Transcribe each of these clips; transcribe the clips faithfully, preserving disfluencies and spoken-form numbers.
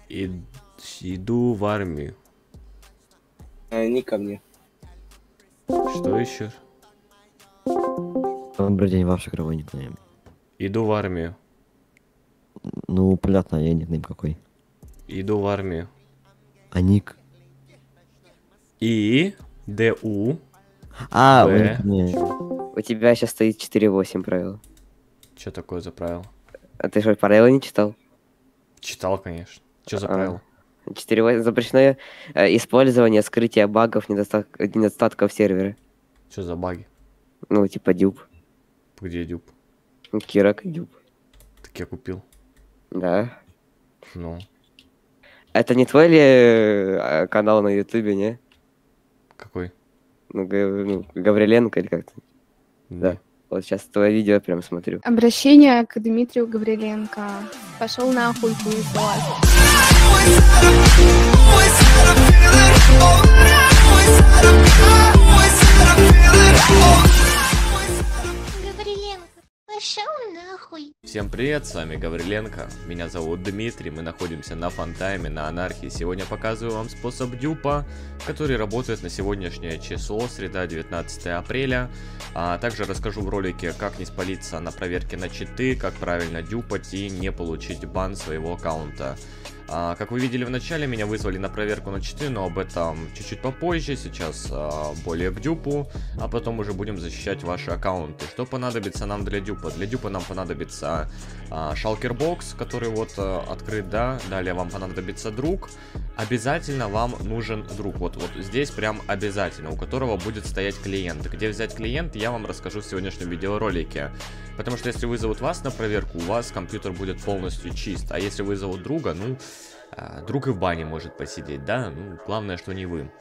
И, иду в армию. А, не ко мне. Что еще? Добрый день, ваш игровой никнейм. Иду в армию. Ну, понятно, я никнейм какой. Иду в армию. А ник? И, Д, У, А, В. вы никнейм. У тебя сейчас стоит четыре восемь правила. Что такое за правило? А ты что, правила не читал? Читал, конечно. Что за А, правило? четыре восемь запрещено э, использование скрытия багов, недостат... недостатков сервера. Что за баги? Ну, типа дюб. Где дюб? Кирок дюб. Так я купил. Да. Ну, Это не твой ли э, канал на ютубе, не? какой? Ну, Га- ну, Гавриленко или как-то? Да. Не. Вот сейчас твое видео прям смотрю. Обращение к Дмитрию Гавриленко. Пошел нахуй, хуесос. Гавриленко, пошел нахуй. Всем привет, с вами Гавриленко, меня зовут Дмитрий, мы находимся на фантайме, на анархии. Сегодня показываю вам способ дюпа, который работает на сегодняшнее число, среда девятнадцатое апреля. А также расскажу в ролике, как не спалиться на проверке на читы, как правильно дюпать и не получить бан своего аккаунта. А, как вы видели в начале, меня вызвали на проверку на читы, но об этом чуть-чуть попозже, сейчас а, более к дюпу, а потом уже будем защищать ваши аккаунты. Что понадобится нам для дюпа? Для дюпа нам понадобится а, шалкербокс, который вот а, открыт, да, далее вам понадобится друг. Обязательно вам нужен друг, вот, вот здесь прям обязательно, у которого будет стоять клиент. Где взять клиент, я вам расскажу в сегодняшнем видеоролике. Потому что если вызовут вас на проверку, у вас компьютер будет полностью чист. А если вызовут друга, ну, друг и в бане может посидеть, да? Ну, главное, что не вы.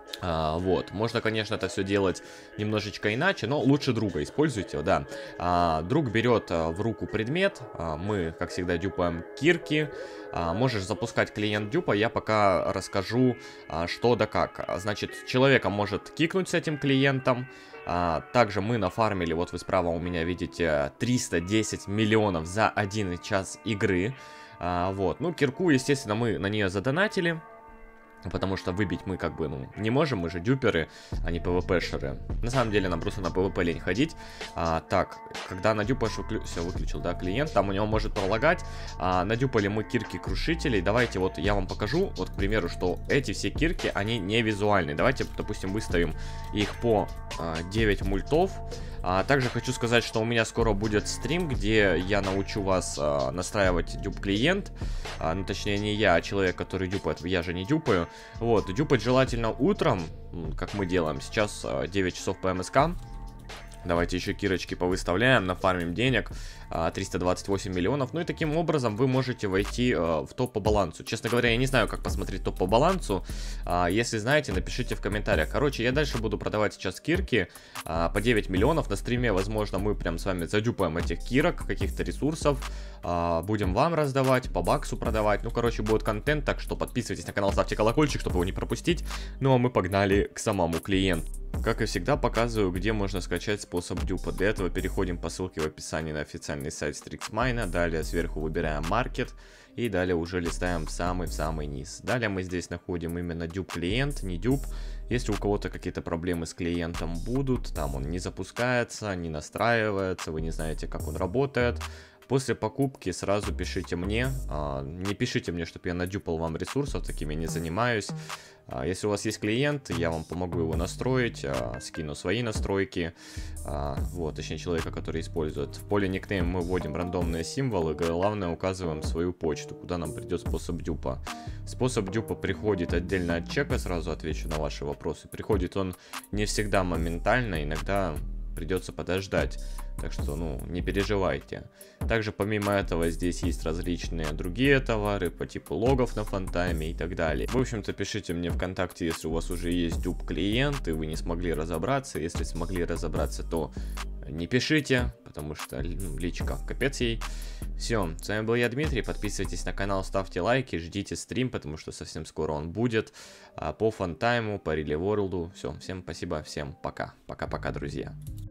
А, вот, можно, конечно, это все делать немножечко иначе, но лучше друга используйте, да. А, друг берет а, в руку предмет, а, мы, как всегда, дюпаем кирки. А, можешь запускать клиент дюпа, я пока расскажу, а, что да как. Значит, человека может кикнуть с этим клиентом. А, также мы нафармили, вот вы справа у меня видите, триста десять миллионов за один час игры. А, вот, ну, кирку, естественно, мы на нее задонатили. Потому что выбить мы как бы, ну, не можем, мы же дюперы, а не пвпшеры. На самом деле нам просто на пвп лень ходить. А, так, когда надюпаешь, выклю... все, выключил, да, клиент, там у него может пролагать. А, надюпали мы кирки крушителей. Давайте вот я вам покажу, вот, к примеру, что эти все кирки, они не визуальные. Давайте, допустим, выставим их по а, девять мультов. А также хочу сказать, что у меня скоро будет стрим, где я научу вас а, настраивать дюп-клиент. А, ну, точнее, не я, а человек, который дюпает. Я же не дюпаю. Вот, дюпать желательно утром, как мы делаем. Сейчас а, девять часов по МСК. Давайте еще кирочки повыставляем, нафармим денег, триста двадцать восемь миллионов. Ну и таким образом вы можете войти в топ по балансу. Честно говоря, я не знаю, как посмотреть топ по балансу. Если знаете, напишите в комментариях. Короче, я дальше буду продавать сейчас кирки по девять миллионов. На стриме, возможно, мы прям с вами задюпаем этих кирок, каких-то ресурсов. Будем вам раздавать, по баксу продавать. Ну, короче, будет контент, так что подписывайтесь на канал, ставьте колокольчик, чтобы его не пропустить. Ну, а мы погнали к самому клиенту. Как и всегда, показываю, где можно скачать способ дюпа. Для этого переходим по ссылке в описании на официальный сайт Strixmine. Далее сверху выбираем Market. И далее уже листаем в самый-самый низ. Далее мы здесь находим именно дюп клиент, не дюп. Если у кого-то какие-то проблемы с клиентом будут, там он не запускается, не настраивается, вы не знаете, как он работает. После покупки сразу пишите мне, а, не пишите мне, чтобы я надюпал вам ресурсов, такими я не занимаюсь. А, если у вас есть клиент, я вам помогу его настроить, а, скину свои настройки, а, вот, точнее человека, который использует. В поле никнейм мы вводим рандомные символы, главное указываем свою почту, куда нам придет способ дюпа. Способ дюпа приходит отдельно от чека, сразу отвечу на ваши вопросы. Приходит он не всегда моментально, иногда придется подождать. Так что, ну, не переживайте. Также, помимо этого, здесь есть различные другие товары по типу логов на фантайме и так далее. В общем-то, пишите мне ВКонтакте, если у вас уже есть дюп-клиент и вы не смогли разобраться. Если смогли разобраться, то не пишите, потому что, ну, личка капец ей. Все, с вами был я, Дмитрий. Подписывайтесь на канал, ставьте лайки, ждите стрим, потому что совсем скоро он будет. А по фантайму, по Реле Ворлду. Все, всем спасибо, всем пока. Пока-пока, друзья.